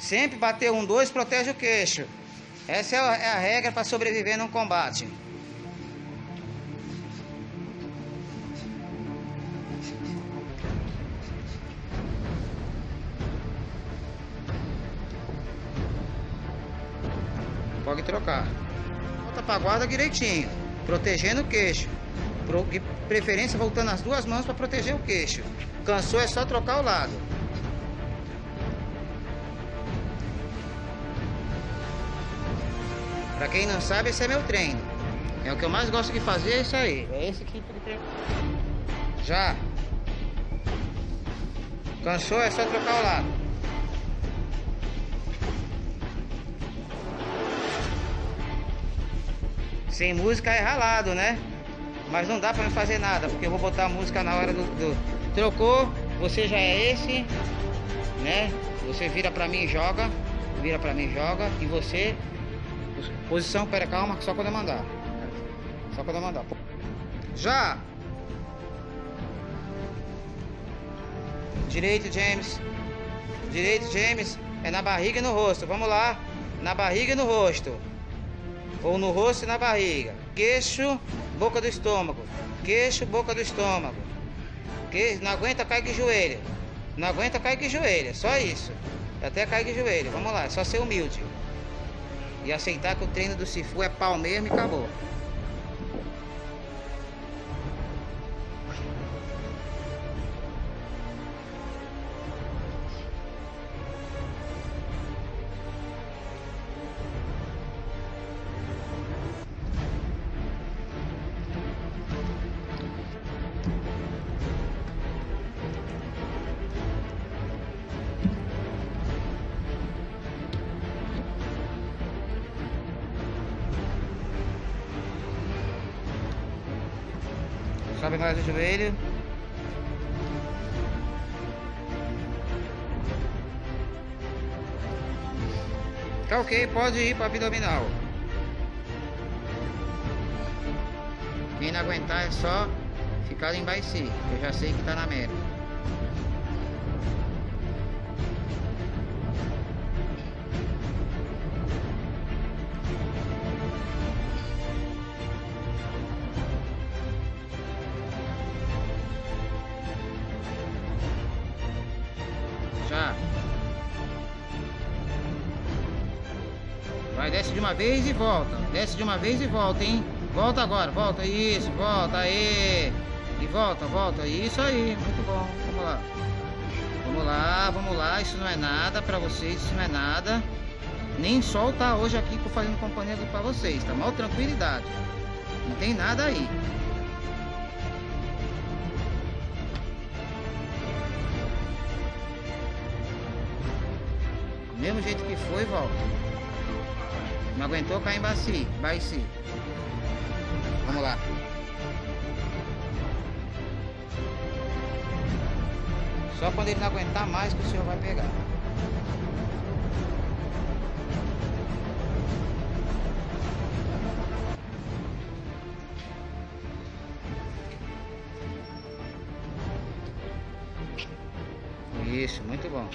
Sempre bater 1, 2, protege o queixo. Essa é a regra para sobreviver num combate. Pode trocar. Volta para a guarda direitinho, protegendo o queixo. De preferência voltando as duas mãos para proteger o queixo. Cansou, é só trocar o lado. Para quem não sabe, esse é meu treino. É o que eu mais gosto de fazer, é isso aí. É esse tipo de treino. Já. Cansou, é só trocar o lado. Sem música é ralado, né? Mas não dá pra me fazer nada, porque eu vou botar a música na hora do... Trocou, você já é esse, né? Você vira pra mim e joga. Vira pra mim e joga. E você... Posição, pera, calma, só quando eu mandar. Só quando eu mandar. Já! Direito, James. Direito, James. É na barriga e no rosto. Vamos lá. Na barriga e no rosto. Ou no rosto e na barriga. Queixo, boca do estômago. Queixo, boca do estômago. Não aguenta, cai de joelho. Não aguenta, cai de joelho. Só isso. Até cair de joelho. Vamos lá, é só ser humilde. E aceitar que o treino do Sifu é pau mesmo e acabou. Sobe mais o joelho. Tá ok, pode ir para abdominal. Quem não aguentar é só ficar em Baici. Eu já sei que tá na merda. Já. Vai, desce de uma vez e volta. Desce de uma vez e volta, hein? Volta agora, volta, isso, volta, aí. E volta, volta, isso aí, muito bom. Vamos lá. Vamos lá, vamos lá. Isso não é nada pra vocês, isso não é nada. Nem sol tá hoje aqui fazendo companhia pra vocês, tá? Mal tranquilidade. Não tem nada aí. Do mesmo jeito que foi, volta. Não aguentou, cai em Baici. Vamos lá. Só quando ele não aguentar mais que o senhor vai pegar. Isso, muito bom.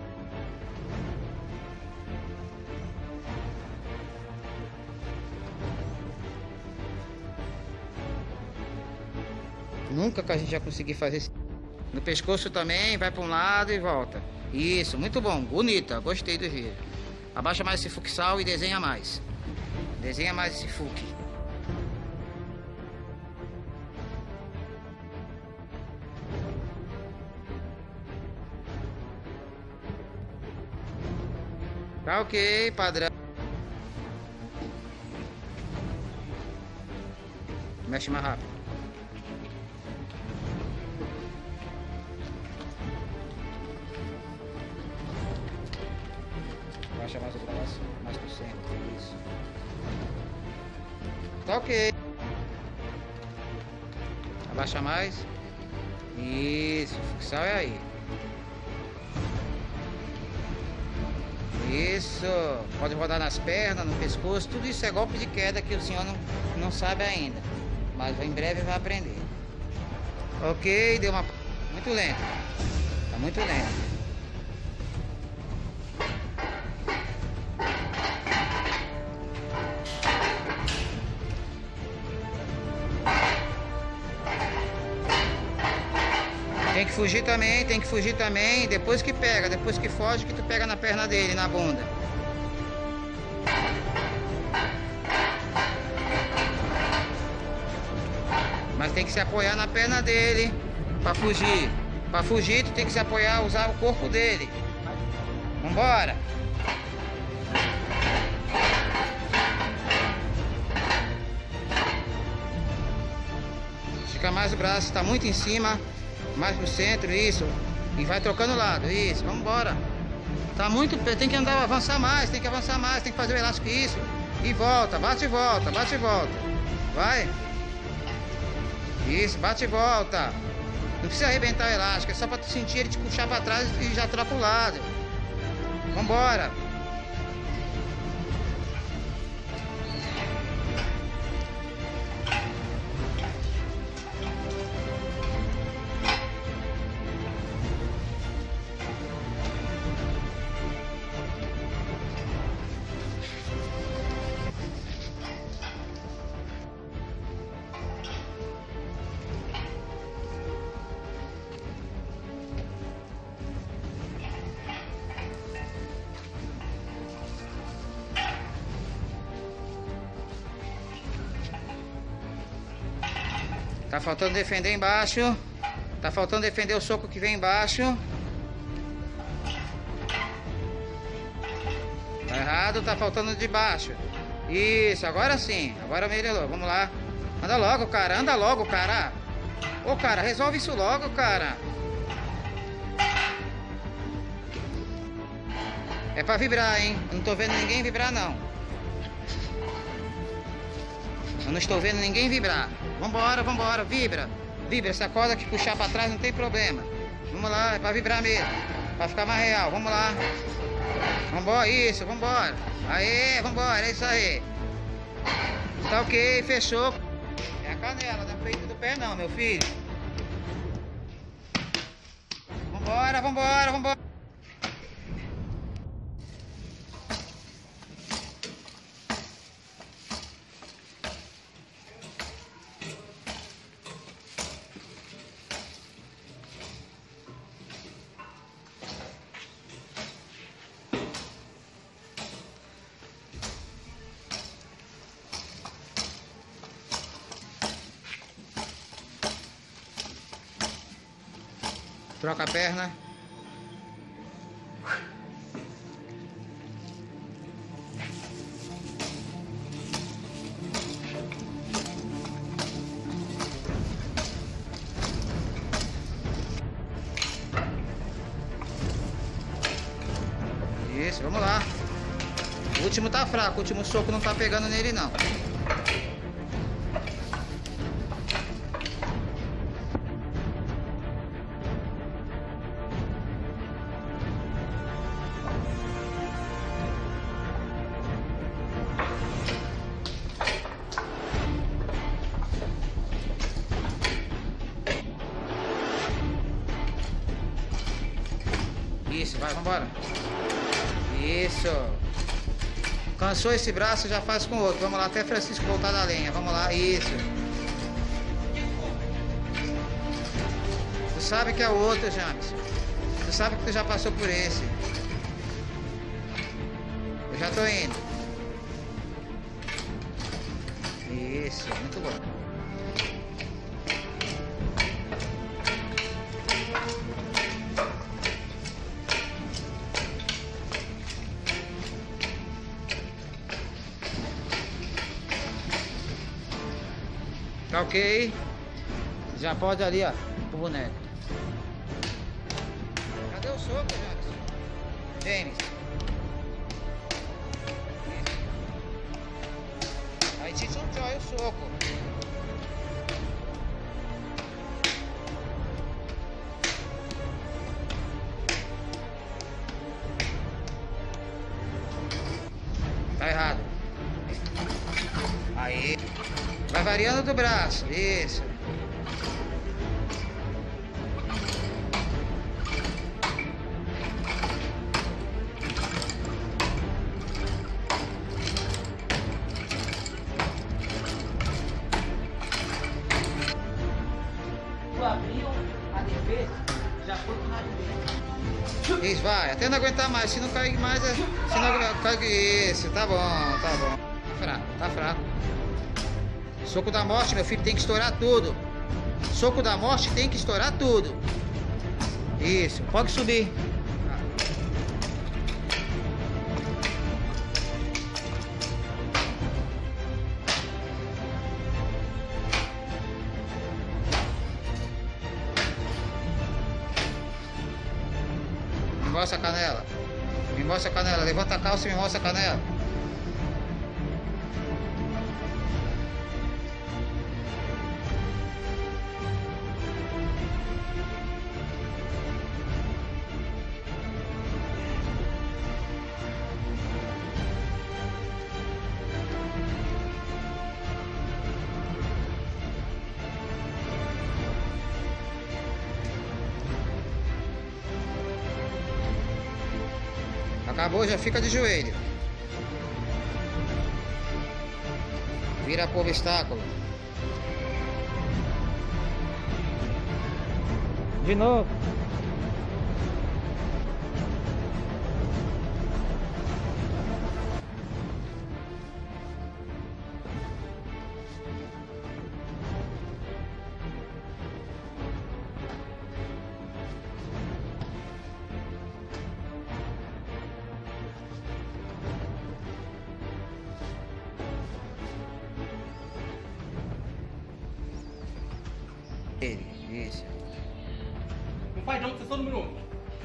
Nunca que a gente já conseguir fazer no pescoço também, vai para um lado e volta. Isso, muito bom, bonita, gostei do giro. Abaixa mais esse futsal e desenha mais. Desenha mais esse fuque. Tá ok, padrão. Mexe mais rápido. Baixa mais o braço, mais pro centro, isso. Tá ok. Abaixa mais. Isso, o futsal é aí. Isso, pode rodar nas pernas, no pescoço, tudo isso é golpe de queda que o senhor não sabe ainda. Mas em breve vai aprender. Ok, deu uma... Muito lento. Tá muito lento. Tem que fugir também, tem que fugir também. Depois que pega, depois que foge, que tu pega na perna dele, na bunda. Mas tem que se apoiar na perna dele pra fugir. Pra fugir, tu tem que se apoiar, usar o corpo dele. Vambora! Estica mais o braço, tá muito em cima. Mais pro centro, isso. E vai trocando o lado, isso. Vambora! Tá muito... Tem que andar, avançar mais, tem que avançar mais. Tem que fazer o elástico, isso. E volta, bate e volta, bate e volta. Vai! Isso, bate e volta. Não precisa arrebentar o elástico, é só pra tu sentir ele te puxar pra trás e já troca o lado. Vambora. Tá faltando defender embaixo. Tá faltando defender o soco que vem embaixo. Tá errado, tá faltando de baixo. Isso, agora sim. Agora melhorou, vamos lá. Anda logo, cara, anda logo, cara. Ô, cara, resolve isso logo, cara. É pra vibrar, hein? Eu não tô vendo ninguém vibrar, não. Eu não estou vendo ninguém vibrar. Vambora, vambora, vibra. Vibra, essa corda que puxar pra trás não tem problema. Vamos lá, é pra vibrar mesmo. Pra ficar mais real, vamos lá. Vambora, isso, vambora. Aê, vambora, é isso aí. Tá ok, fechou. É a canela, não é peito do pé não, meu filho. Vambora, vambora, vambora. Troca a perna. Isso, vamos lá. O último tá fraco, o último soco não tá pegando nele não. Isso, vai, vambora. Isso. Cansou esse braço, já faz com o outro. Vamos lá, até Francisco voltar da lenha. Vamos lá, isso. Tu sabe que é o outro, James. Tu sabe que tu já passou por esse. Eu já tô indo. Isso, muito bom. Tá ok? Já pode ali, ó, pro boneco. Cadê o soco, James? James. Aí te joia o soco. Tá errado. Aí. Vai variando do braço, isso. Tu abriu a defesa. Já foi pro lado dele. Isso, vai, até não aguentar mais. Se não cair mais, se não cair. Isso, tá bom, tá bom. Tá fraco, tá fraco. Soco da morte, meu filho, tem que estourar tudo. Soco da morte tem que estourar tudo. Isso, pode subir. Me mostra a canela. Me mostra a canela. Levanta a calça e me mostra a canela. Acabou, já fica de joelho. Vira pro obstáculo. De novo. Isso. Não faz não, sessão número 1.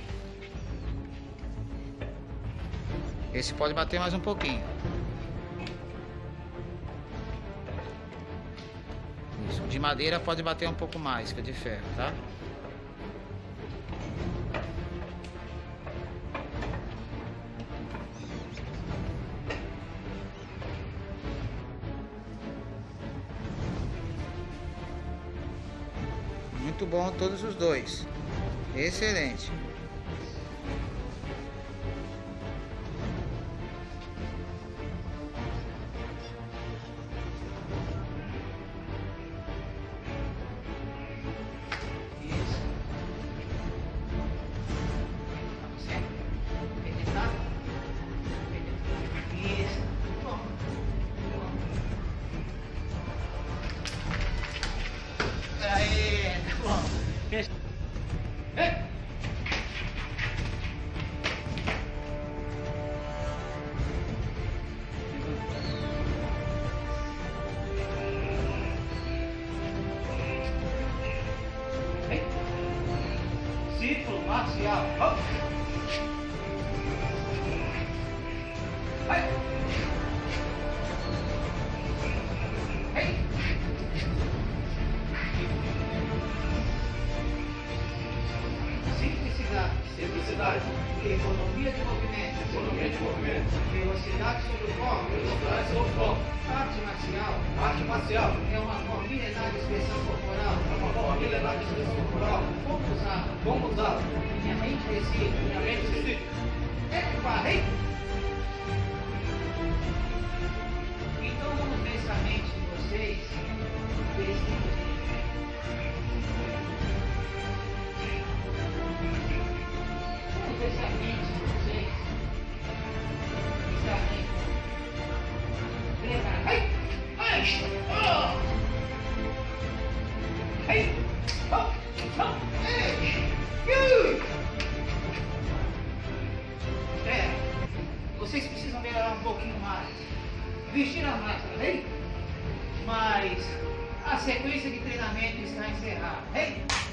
Esse pode bater mais um pouquinho. Isso. De madeira pode bater um pouco mais que o de ferro, tá? Muito bom todos os dois. Excelente. Isso. Isso. Bom. Aí, tá bom. Círculo marcial. Hop. Vai. Hey. Simplicidade. Economia de movimento. Economia de movimento. Velocidade sobre o foco. Velocidade sobre o foco. Arte marcial. Arte marcial. É uma forma milenar de expressão corporal. É uma forma milenar de expressão corporal. Como usá-la? Como usá-la? Minha mente decide. Minha mente decide. Parei. Então vamos ver se a mente de vocês decide. Vamos ver se a mente de vocês está bem preparada. Ai! Ai! Oh! Ai! Oh! Oh! Ei! Vocês precisam melhorar um pouquinho mais. Vestir a máscara, hein? Mas a sequência de treinamento está encerrada, hein?